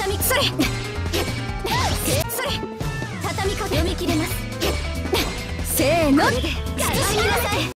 畳みそれ畳みかけ読み切れます。せーの、進みなさい。